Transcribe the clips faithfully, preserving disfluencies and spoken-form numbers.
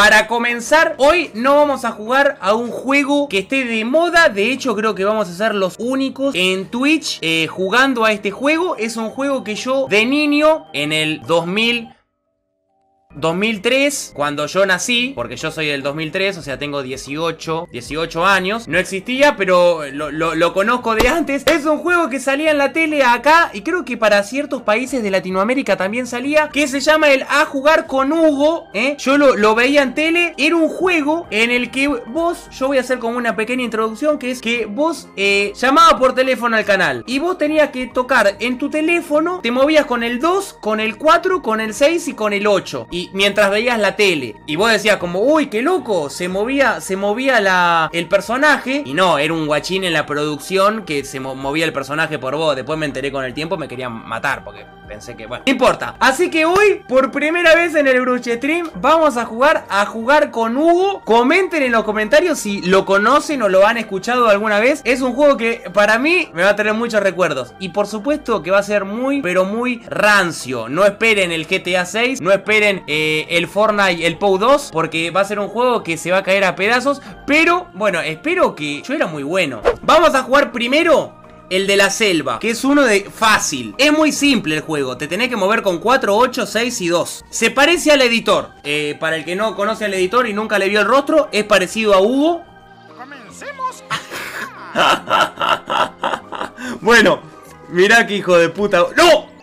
Para comenzar, hoy no vamos a jugar a un juego que esté de moda. De hecho, creo que vamos a ser los únicos en Twitch eh, jugando a este juego. Es un juego que yo de niño, en el dos mil... dos mil tres, cuando yo nací, porque yo soy del dos mil tres, o sea, tengo dieciocho, dieciocho años. No existía, pero lo, lo, lo conozco de antes. Es un juego que salía en la tele acá, y creo que para ciertos países de Latinoamérica también salía, que se llama el A Jugar con Hugo, ¿eh? Yo lo, lo veía en tele. Era un juego en el que vos, yo voy a hacer como una pequeña introducción, que es que vos eh, llamabas por teléfono al canal, y vos tenías que tocar en tu teléfono, te movías con el dos, con el cuatro, con el seis y con el ocho. Y mientras veías la tele, y vos decías como, uy, qué loco, se movía, se movía la, el personaje, y no, era un guachín en la producción que se movía el personaje por vos. Después me enteré con el tiempo, me querían matar, porque pensé que, bueno, no importa. Así que hoy, por primera vez en el Bruche Stream, vamos a jugar a jugar con Hugo. Comenten en los comentarios si lo conocen o lo han escuchado alguna vez. Es un juego que para mí me va a tener muchos recuerdos, y por supuesto que va a ser muy, pero muy rancio. No esperen el G T A seis, no esperen eh, el Fortnite, el P O U dos, porque va a ser un juego que se va a caer a pedazos. Pero, bueno, espero que... Yo era muy bueno. Vamos a jugar primero el de la selva, que es uno de fácil. Es muy simple el juego. Te tenés que mover con cuatro, ocho, seis y dos. Se parece al editor. Eh, para el que no conoce al editor y nunca le vio el rostro, es parecido a Hugo. Comencemos. Bueno, mirá que hijo de puta. ¡No!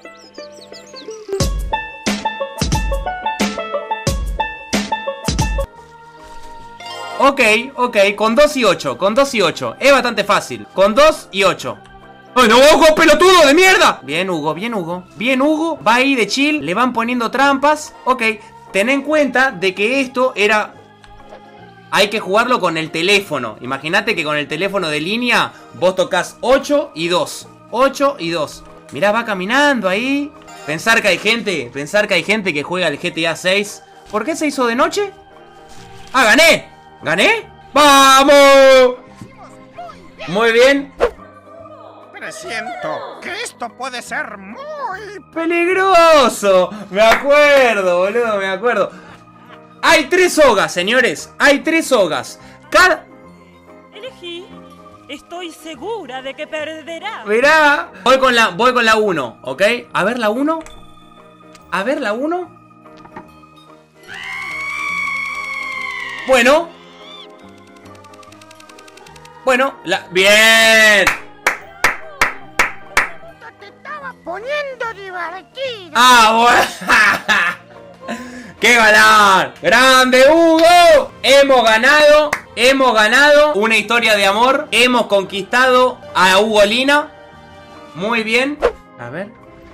Ok, ok, con dos y ocho, con dos y ocho. Es bastante fácil, con dos y ocho. ¡Ay, no, ojo, pelotudo de mierda! Bien, Hugo, bien, Hugo. Bien, Hugo, va ahí de chill, le van poniendo trampas. Ok, ten en cuenta de que esto era... Hay que jugarlo con el teléfono. Imagínate que con el teléfono de línea vos tocas ocho y dos. ocho y dos. Mirá, va caminando ahí. Pensar que hay gente, pensar que hay gente que juega el G T A seis. ¿Por qué se hizo de noche? ¡Ah, gané! ¿Gané? ¡Vamos! Muy bien. Presiento que esto puede ser muy peligroso. Me acuerdo, boludo, me acuerdo. Hay tres sogas, señores. Hay tres sogas. Cada... Elegí. Estoy segura de que perderá. Mirá. Voy con la, voy con la uno, ¿ok? A ver la uno. A ver la uno. Bueno. Bueno, la... ¡Bien! te estaba poniendo divertido. ¡Ah, bueno! ¡Qué ganar! ¡Grande, Hugo! Hemos ganado, hemos ganado una historia de amor. Hemos conquistado a Hugo Lina. Muy bien. A ver.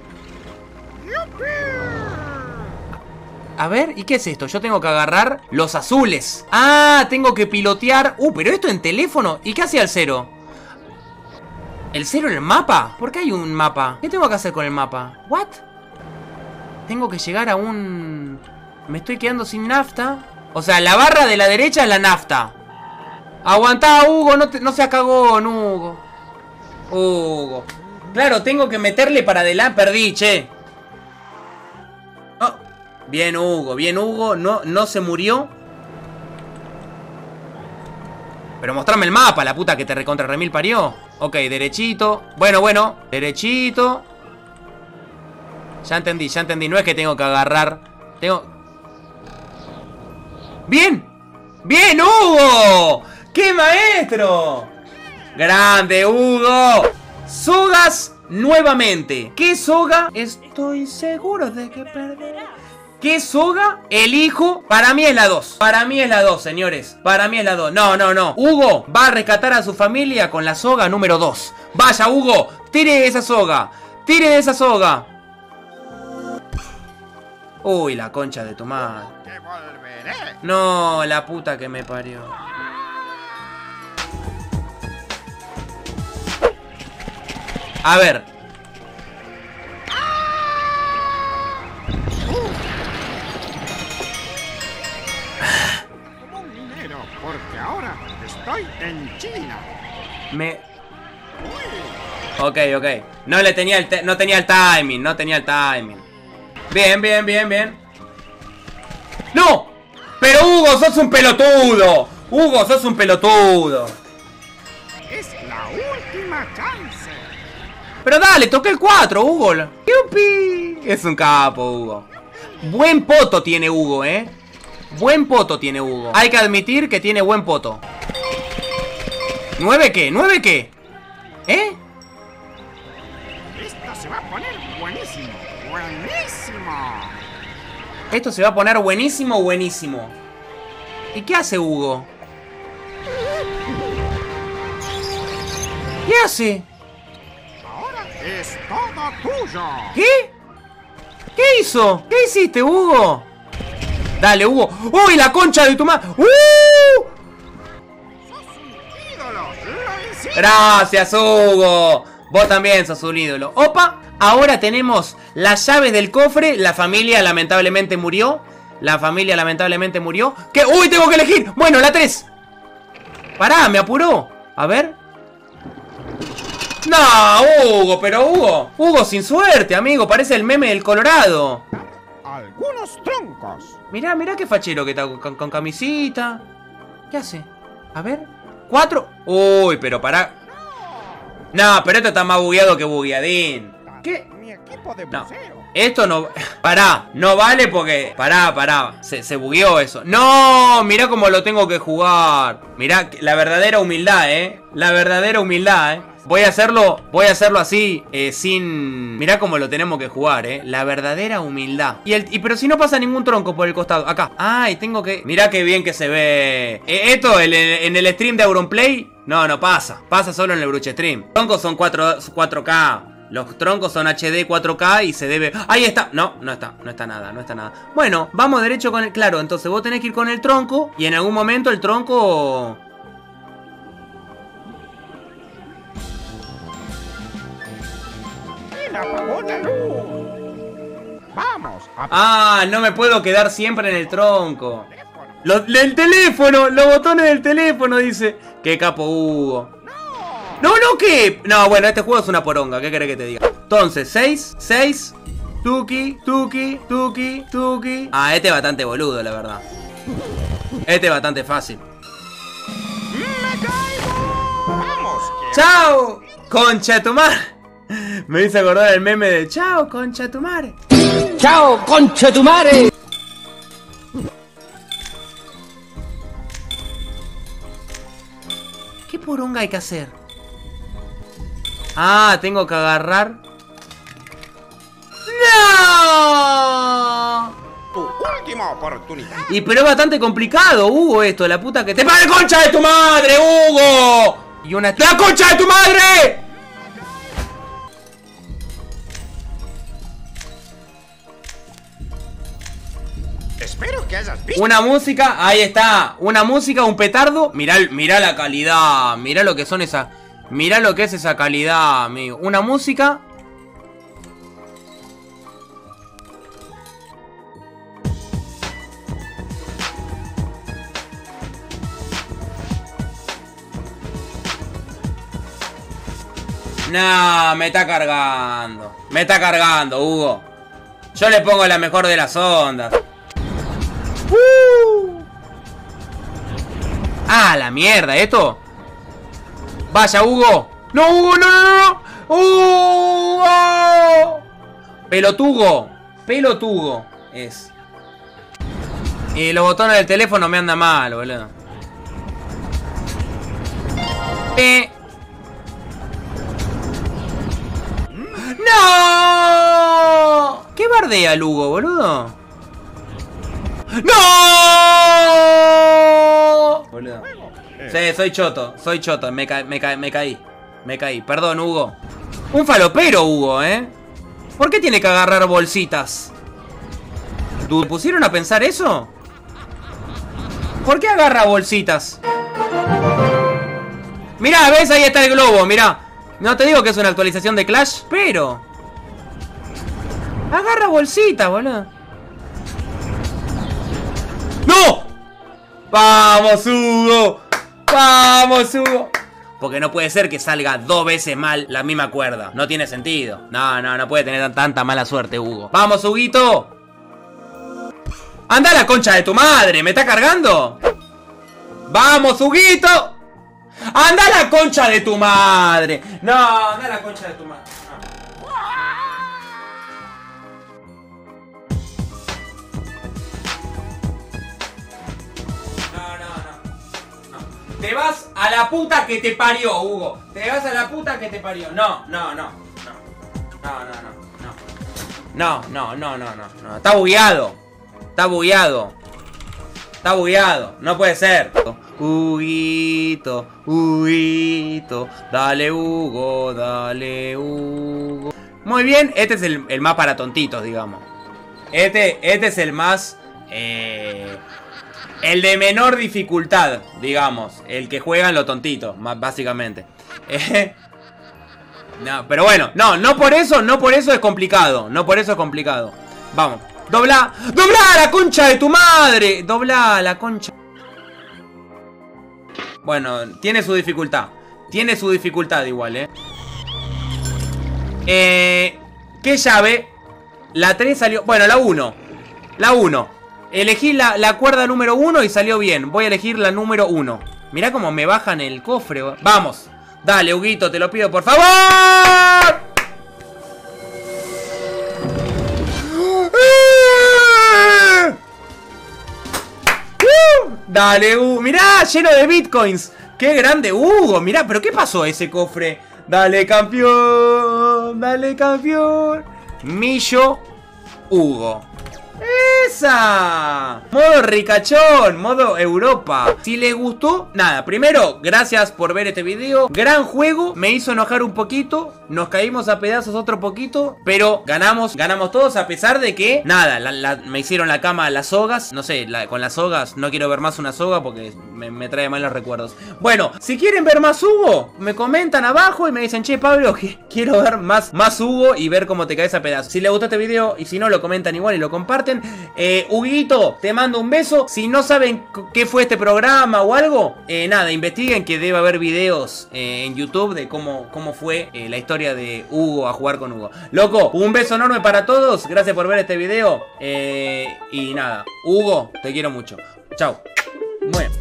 A ver, ¿y qué es esto? Yo tengo que agarrar los azules. Ah, tengo que pilotear. Uh, pero esto en teléfono. ¿Y qué hacía el cero? ¿El cero en el mapa? ¿Por qué hay un mapa? ¿Qué tengo que hacer con el mapa? ¿What? Tengo que llegar a un... Me estoy quedando sin nafta. O sea, la barra de la derecha es la nafta. Aguantá, Hugo, no, te, no seas cagón, Hugo. Hugo. Claro, tengo que meterle para adelante. Perdí, che. Oh. Bien, Hugo, bien, Hugo. No, no se murió. Pero mostrame el mapa, la puta que te recontra remil parió. Ok, derechito. Bueno, bueno, derechito. Ya entendí, ya entendí. No es que tengo que agarrar. Tengo... ¡Bien! ¡Bien, Hugo! ¡Qué maestro! ¡Grande, Hugo! Sogas nuevamente. ¿Qué soga? Estoy seguro de que perderá. ¿Qué soga elijo? Para mí es la dos. Para mí es la dos, señores. Para mí es la dos. No, no, no. Hugo va a rescatar a su familia con la soga número dos. Vaya, Hugo. Tire esa soga. Tire esa soga. Uy, la concha de tu madre. Que volveré. No, la puta que me parió. A ver. Como un minero, porque ahora estoy en China. Me... Ok, ok. No le tenía el, no tenía el timing, no tenía el timing. Bien, bien, bien, bien. ¡No! Pero Hugo, sos un pelotudo. Hugo, sos un pelotudo. Es la última chance. Pero dale, toqué el cuatro, Hugo. ¡Yupi! Es un capo, Hugo. Buen poto tiene Hugo, ¿eh? Buen poto tiene Hugo. Hay que admitir que tiene buen poto. ¿Nueve qué? ¿Nueve qué? ¿Eh? Esto se va a poner buenísimo. Buenísimo. Esto se va a poner buenísimo, buenísimo. ¿Y qué hace Hugo? ¿Qué hace? Ahora es todo tuyo. ¿Qué? ¿Qué hizo? ¿Qué hiciste, Hugo? Dale, Hugo. ¡Uy, la concha de tu madre! ¡Uh! Sos un ídolo. Lo hiciste. Gracias, Hugo. Vos también sos un ídolo. Opa, ahora tenemos las llaves del cofre. La familia lamentablemente murió. La familia lamentablemente murió. ¿Qué? ¡Uy, tengo que elegir! Bueno, la tres. Pará, me apuró. A ver. No, Hugo, pero Hugo. Hugo sin suerte, amigo. Parece el meme del Colorado. Algunos troncos. Mirá, mirá qué fachero que está con, con camisita. ¿Qué hace? A ver. Cuatro. Uy, pero pará. No, pero esto está más bugueado que bugueadín. ¿Qué? Mi equipo de No. buceo. Esto no... Pará, no vale porque... Pará, pará, se, se bugueó eso. ¡No! Mirá cómo lo tengo que jugar. Mirá, la verdadera humildad, ¿eh? La verdadera humildad, ¿eh? Voy a hacerlo, voy a hacerlo así, eh, sin... Mirá cómo lo tenemos que jugar, ¿eh? La verdadera humildad. Y el, y, pero si no pasa ningún tronco por el costado, acá. Ay, tengo que... Mirá qué bien que se ve. Eh, esto, el, en el stream de Auronplay, no, no pasa. Pasa solo en el Bruche Stream. Los troncos son cuatro K. Los troncos son H D cuatro K y se debe... ¡Ahí está! No, no está, no está nada, no está nada. Bueno, vamos derecho con el... Claro, entonces vos tenés que ir con el tronco y en algún momento el tronco... ¿Quién apagó la luz? Vamos. A... Ah, no me puedo quedar siempre en el tronco. Lo, el teléfono, los botones del teléfono, dice. Qué capo Hugo. No, no, ¿qué? No, bueno, este juego es una poronga, ¿qué querés que te diga? Entonces, seis, seis, tuki, tuki, tuki, tuki. Ah, este es bastante boludo, la verdad. Este es bastante fácil. ¡Me caigo! ¡Vamos! que- ¡Chao! ¡Concha tu madre! Me hice acordar el meme de ¡chao, concha tu madre! ¡Chao, concha tu madre! ¿Qué poronga hay que hacer? Ah, tengo que agarrar. ¡No! Tu última oportunidad. Y pero es bastante complicado, Hugo, esto. La puta que te... ¡Para la concha de tu madre, Hugo! Y una... ¡La concha de tu madre! Espero que hayas visto. Una música, ahí está. Una música, un petardo. Mirá, mirá la calidad. Mirá lo que son esas... Mirá lo que es esa calidad, amigo. Una música. No, me está cargando. Me está cargando, Hugo. Yo le pongo la mejor de las ondas. Uh. Ah, la mierda, ¿esto? Vaya, Hugo. No, Hugo, no, no, no. Hugo. Pelotugo. Pelotugo es. Y los botones del teléfono me andan mal, boludo. Eh. ¡No! ¿Qué bardea el Hugo, boludo? ¡No! Boludo. Sí, soy choto, soy choto, me, ca me, ca me caí, me caí, perdón Hugo. Un falopero Hugo, ¿eh? ¿Por qué tiene que agarrar bolsitas? ¿Te pusieron a pensar eso? ¿Por qué agarra bolsitas? Mirá, ¿ves? Ahí está el globo, mirá. No te digo que es una actualización de Clash, pero... agarra bolsitas, boludo. ¡No! ¡Vamos, Hugo! ¡Vamos, Hugo! Porque no puede ser que salga dos veces mal la misma cuerda. No tiene sentido. No, no, no puede tener tanta mala suerte, Hugo. ¡Vamos, Huguito! ¡Anda a la concha de tu madre! ¿Me está cargando? ¡Vamos, Huguito! ¡Anda a la concha de tu madre! No, anda a la concha de tu madre. No, no, no. No. Te vas a la puta que te parió, Hugo. Te vas a la puta que te parió. No, no, no. No, no, no, no. No, no, no, no, no, no. Está bugueado. Está bugueado. Está bugueado. No puede ser. Huguito, Huguito. Dale, Hugo, dale, Hugo. Muy bien. Este es el, el más para tontitos, digamos. Este, este es el más... Eh, el de menor dificultad, digamos. El que juegan los tontitos, más básicamente. Eh... No, pero bueno, no, no por eso, no por eso es complicado. No por eso es complicado. Vamos, dobla, dobla la concha de tu madre. Dobla la concha. Bueno, tiene su dificultad. Tiene su dificultad igual, eh Eh... ¿Qué llave? La tres salió, bueno, la uno. La uno. Elegí la, la cuerda número uno y salió bien. Voy a elegir la número uno. Mirá cómo me bajan el cofre. Vamos. Dale, Huguito, te lo pido, por favor. Dale, Hugo. Mirá, lleno de bitcoins. Qué grande, Hugo. Mirá, pero ¿qué pasó ese cofre? Dale, campeón. Dale, campeón. Millo Hugo. ¡Esa! Modo ricachón, modo Europa. Si les gustó, nada, primero, gracias por ver este video. Gran juego, me hizo enojar un poquito. Nos caímos a pedazos otro poquito, pero ganamos, ganamos todos a pesar de que, nada, la, la, me hicieron la cama las sogas. No sé, la, con las sogas, no quiero ver más una soga porque me, me trae malos recuerdos. Bueno, si quieren ver más Hugo, me comentan abajo y me dicen, che, Pablo, que quiero ver más, más Hugo y ver cómo te caes a pedazos. Si les gustó este video y si no, lo comentan igual y lo comparten. Eh, Huguito, te mando un beso. Si no saben qué fue este programa o algo, eh, nada, investiguen que debe haber videos eh, en YouTube de cómo, cómo fue eh, la historia de Hugo a jugar con Hugo. Loco, un beso enorme para todos. Gracias por ver este video. Eh, y nada, Hugo, te quiero mucho. Chao. Bueno.